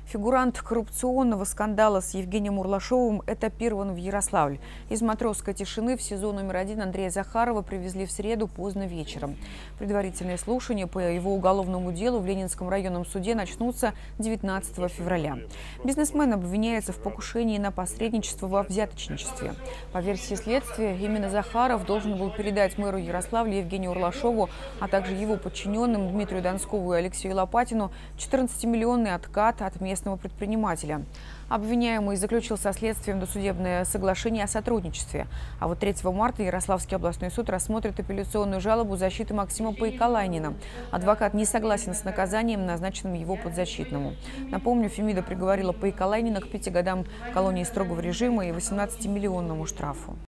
Фигурант коррупционного скандала с Евгением Урлашовым этапирован в Ярославль. Из Матросской тишины в СИЗО №1 Андрея Захарова привезли в среду поздно вечером. Предварительные слушания по его уголовному делу в Ленинском районном суде начнутся 19 февраля. Бизнесмен обвиняется в покушении на посредничество во взяточничестве. По версии следствия, именно Захаров должен был передать мэру Ярославля Евгению Урлашову, а также его подчиненным Дмитрию Донскову и Алексею Лопатину 14-миллионный откат от местного предпринимателя. Обвиняемый заключил со следствием досудебное соглашение о сотрудничестве. А вот 3 марта Ярославский областной суд рассмотрит апелляционную жалобу защиты Максима Поикалайнина. Адвокат не согласен с наказанием, назначенным его подзащитному. Напомню, Фемида приговорила Поикалайнина к 5 годам колонии строгого режима и 18-миллионному штрафу.